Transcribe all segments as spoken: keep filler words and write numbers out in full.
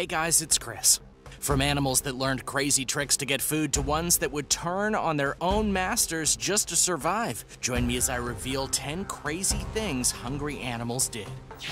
Hey guys, it's Chris. From animals that learned crazy tricks to get food to ones that would turn on their own masters just to survive, join me as I reveal ten crazy things hungry animals did.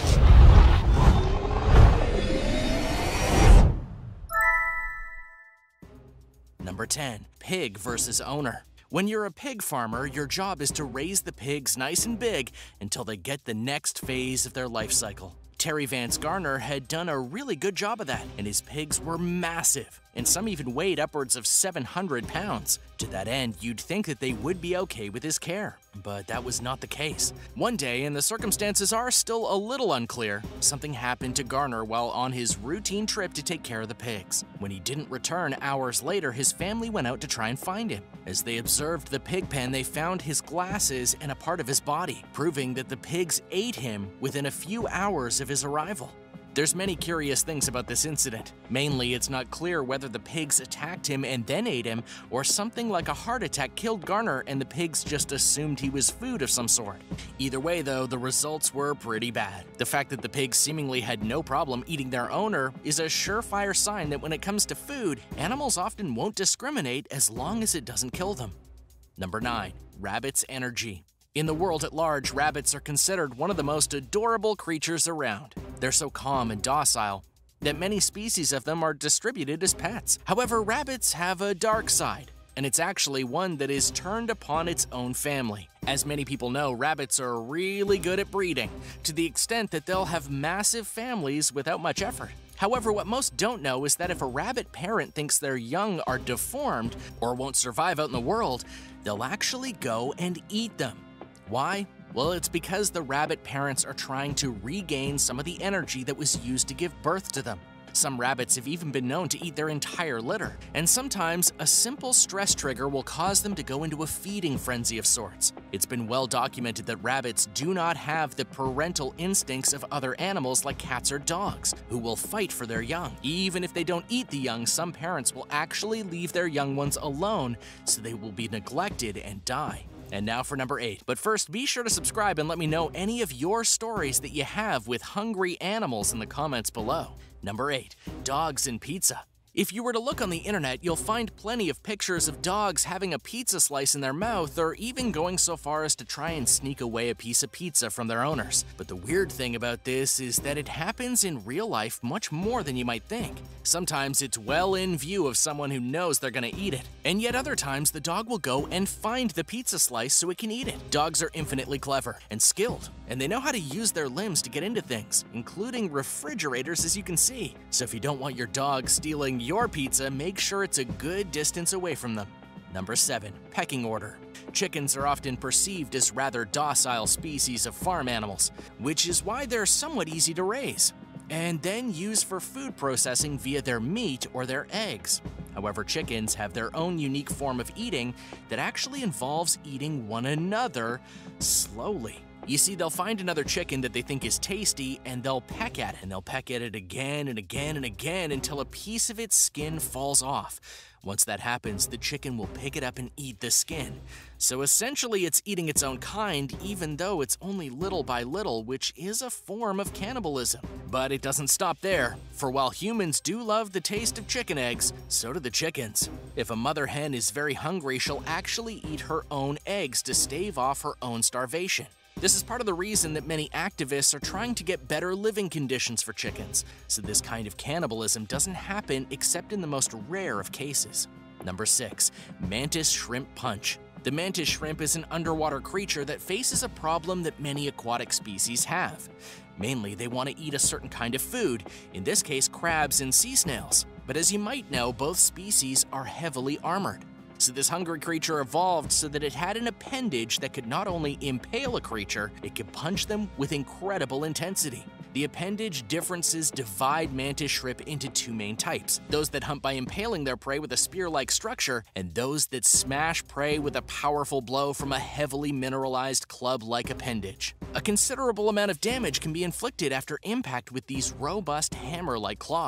Number ten. Pig versus owner. When you're a pig farmer, your job is to raise the pigs nice and big until they get the next phase of their life cycle. Terry Vance Garner had done a really good job of that, and his pigs were massive, and some even weighed upwards of seven hundred pounds. To that end, you'd think that they would be okay with his care, but that was not the case. One day, and the circumstances are still a little unclear, something happened to Garner while on his routine trip to take care of the pigs. When he didn't return hours later, his family went out to try and find him. As they observed the pig pen, they found his glasses and a part of his body, proving that the pigs ate him within a few hours of his arrival. There's many curious things about this incident. Mainly, it's not clear whether the pigs attacked him and then ate him, or something like a heart attack killed Garner and the pigs just assumed he was food of some sort. Either way though, the results were pretty bad. The fact that the pigs seemingly had no problem eating their owner is a surefire sign that when it comes to food, animals often won't discriminate as long as it doesn't kill them. Number nine. Rabbits' energy. In the world at large, rabbits are considered one of the most adorable creatures around. They're so calm and docile that many species of them are distributed as pets. However, rabbits have a dark side, and it's actually one that is turned upon its own family. As many people know, rabbits are really good at breeding, to the extent that they'll have massive families without much effort. However, what most don't know is that if a rabbit parent thinks their young are deformed or won't survive out in the world, they'll actually go and eat them. Why? Well, it's because the rabbit parents are trying to regain some of the energy that was used to give birth to them. Some rabbits have even been known to eat their entire litter, and sometimes a simple stress trigger will cause them to go into a feeding frenzy of sorts. It's been well documented that rabbits do not have the parental instincts of other animals like cats or dogs, who will fight for their young. Even if they don't eat the young, some parents will actually leave their young ones alone so they will be neglected and die. And now for number eight. But first, be sure to subscribe and let me know any of your stories that you have with hungry animals in the comments below. Number eight. Dogs and pizza. If you were to look on the internet, you'll find plenty of pictures of dogs having a pizza slice in their mouth, or even going so far as to try and sneak away a piece of pizza from their owners. But the weird thing about this is that it happens in real life much more than you might think. Sometimes it's well in view of someone who knows they're gonna eat it, and yet other times the dog will go and find the pizza slice so it can eat it. Dogs are infinitely clever and skilled, and they know how to use their limbs to get into things, including refrigerators, as you can see. So if you don't want your dog stealing your pizza, make sure it's a good distance away from them. Number seven. Pecking order. Chickens are often perceived as rather docile species of farm animals, which is why they're somewhat easy to raise, and then use for food processing via their meat or their eggs. However, chickens have their own unique form of eating that actually involves eating one another slowly. You see, they'll find another chicken that they think is tasty, and they'll peck at it, and they'll peck at it again and again and again until a piece of its skin falls off. Once that happens, the chicken will pick it up and eat the skin. So essentially, it's eating its own kind, even though it's only little by little, which is a form of cannibalism. But it doesn't stop there, for while humans do love the taste of chicken eggs, so do the chickens. If a mother hen is very hungry, she'll actually eat her own eggs to stave off her own starvation. This is part of the reason that many activists are trying to get better living conditions for chickens, so this kind of cannibalism doesn't happen except in the most rare of cases. Number six. Mantis shrimp punch. The mantis shrimp is an underwater creature that faces a problem that many aquatic species have. Mainly, they want to eat a certain kind of food, in this case crabs and sea snails. But as you might know, both species are heavily armored. So this hungry creature evolved so that it had an appendage that could not only impale a creature, it could punch them with incredible intensity. The appendage differences divide mantis shrimp into two main types: those that hunt by impaling their prey with a spear-like structure, and those that smash prey with a powerful blow from a heavily mineralized club-like appendage. A considerable amount of damage can be inflicted after impact with these robust hammer-like claws.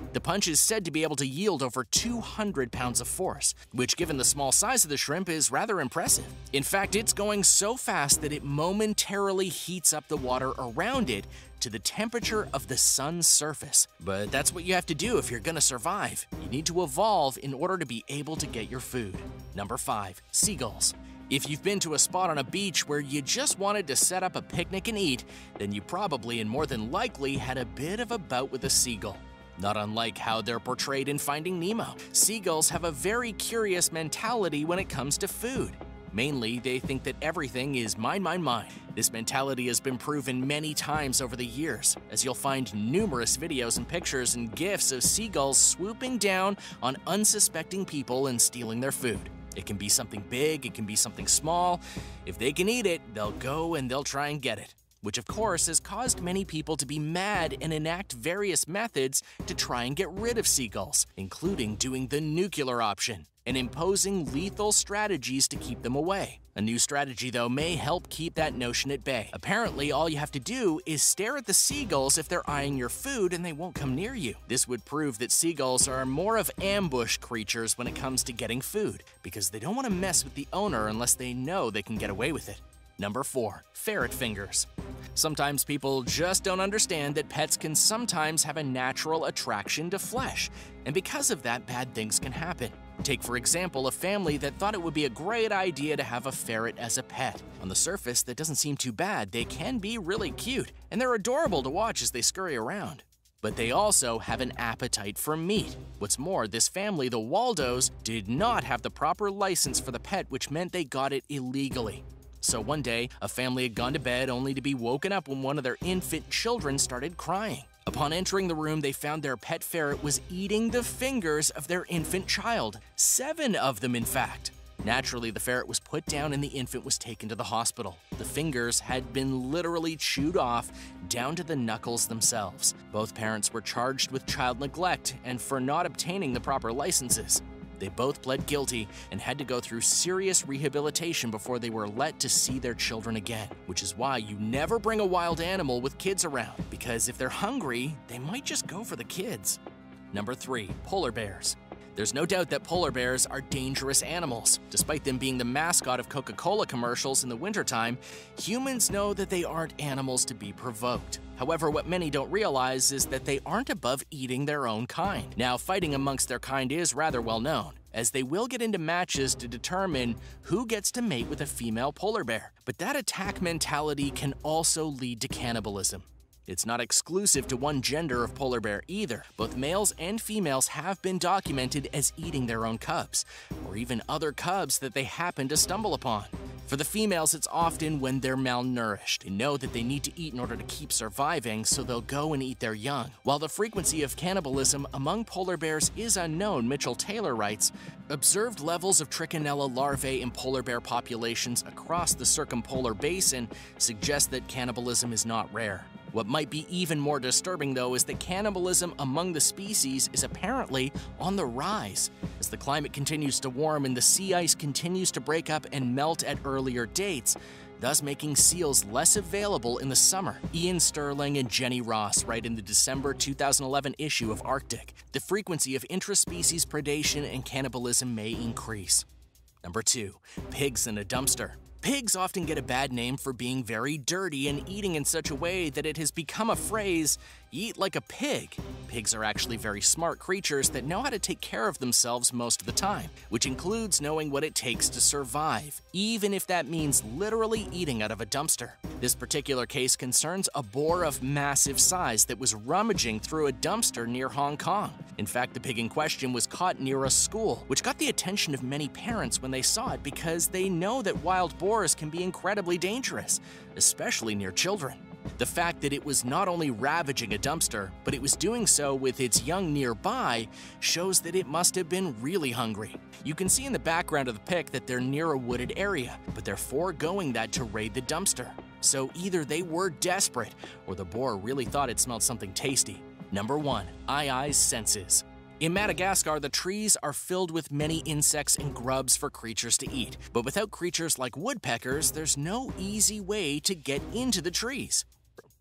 The punch is said to be able to yield over two hundred pounds of force, which given the small size of the shrimp is rather impressive. In fact, it's going so fast that it momentarily heats up the water around it to the temperature of the sun's surface. But that's what you have to do if you're gonna survive. You need to evolve in order to be able to get your food. Number five, seagulls. If you've been to a spot on a beach where you just wanted to set up a picnic and eat, then you probably and more than likely had a bit of a bout with a seagull. Not unlike how they're portrayed in Finding Nemo, seagulls have a very curious mentality when it comes to food. Mainly, they think that everything is mine, mine, mine. This mentality has been proven many times over the years, as you'll find numerous videos and pictures and GIFs of seagulls swooping down on unsuspecting people and stealing their food. It can be something big, it can be something small. If they can eat it, they'll go and they'll try and get it. Which of course has caused many people to be mad and enact various methods to try and get rid of seagulls, including doing the nuclear option and imposing lethal strategies to keep them away. A new strategy, though, may help keep that notion at bay. Apparently, all you have to do is stare at the seagulls if they're eyeing your food and they won't come near you. This would prove that seagulls are more of ambush creatures when it comes to getting food, because they don't want to mess with the owner unless they know they can get away with it. Number four, ferret fingers. Sometimes people just don't understand that pets can sometimes have a natural attraction to flesh, and because of that, bad things can happen. Take, for example, a family that thought it would be a great idea to have a ferret as a pet. On the surface, that doesn't seem too bad. They can be really cute, and they're adorable to watch as they scurry around. But they also have an appetite for meat. What's more, this family, the Waldos, did not have the proper license for the pet, which meant they got it illegally. So one day, a family had gone to bed only to be woken up when one of their infant children started crying. Upon entering the room, they found their pet ferret was eating the fingers of their infant child. Seven of them, in fact. Naturally, the ferret was put down and the infant was taken to the hospital. The fingers had been literally chewed off down to the knuckles themselves. Both parents were charged with child neglect and for not obtaining the proper licenses. They both pled guilty and had to go through serious rehabilitation before they were let to see their children again, which is why you never bring a wild animal with kids around, because if they're hungry, they might just go for the kids. Number three, polar bears. There's no doubt that polar bears are dangerous animals. Despite them being the mascot of Coca-Cola commercials in the wintertime, humans know that they aren't animals to be provoked. However, what many don't realize is that they aren't above eating their own kind. Now, fighting amongst their kind is rather well known, as they will get into matches to determine who gets to mate with a female polar bear. But that attack mentality can also lead to cannibalism. It's not exclusive to one gender of polar bear either. Both males and females have been documented as eating their own cubs, or even other cubs that they happen to stumble upon. For the females, it's often when they're malnourished. They know that they need to eat in order to keep surviving, so they'll go and eat their young. While the frequency of cannibalism among polar bears is unknown, Mitchell Taylor writes, observed levels of trichinella larvae in polar bear populations across the circumpolar basin suggest that cannibalism is not rare. What might be even more disturbing, though, is that cannibalism among the species is apparently on the rise. As the climate continues to warm and the sea ice continues to break up and melt at earlier dates, thus making seals less available in the summer. Ian Sterling and Jenny Ross write in the December two thousand eleven issue of Arctic, the frequency of intraspecies predation and cannibalism may increase. Number two, pigs in a dumpster. Pigs often get a bad name for being very dirty and eating in such a way that it has become a phrase, eat like a pig. Pigs are actually very smart creatures that know how to take care of themselves most of the time, which includes knowing what it takes to survive, even if that means literally eating out of a dumpster. This particular case concerns a boar of massive size that was rummaging through a dumpster near Hong Kong. In fact, the pig in question was caught near a school, which got the attention of many parents when they saw it because they know that wild boars can be incredibly dangerous, especially near children. The fact that it was not only ravaging a dumpster, but it was doing so with its young nearby shows that it must have been really hungry. You can see in the background of the pic that they're near a wooded area, but they're foregoing that to raid the dumpster. So either they were desperate, or the boar really thought it smelled something tasty. Number one, Ai-Ai's senses. In Madagascar, the trees are filled with many insects and grubs for creatures to eat, but without creatures like woodpeckers, there's no easy way to get into the trees.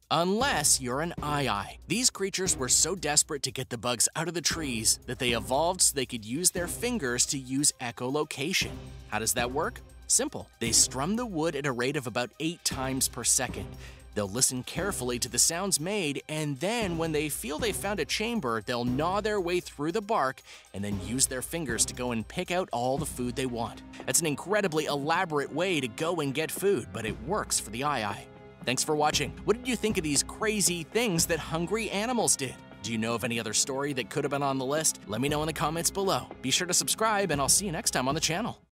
Unless you're an aye-aye. These creatures were so desperate to get the bugs out of the trees that they evolved so they could use their fingers to use echolocation. How does that work? Simple. They strum the wood at a rate of about eight times per second. They'll listen carefully to the sounds made, and then when they feel they found a chamber, they'll gnaw their way through the bark and then use their fingers to go and pick out all the food they want. That's an incredibly elaborate way to go and get food, but it works for the aye-aye. Thanks for watching. What did you think of these crazy things that hungry animals did? Do you know of any other story that could have been on the list? Let me know in the comments below. Be sure to subscribe, and I'll see you next time on the channel.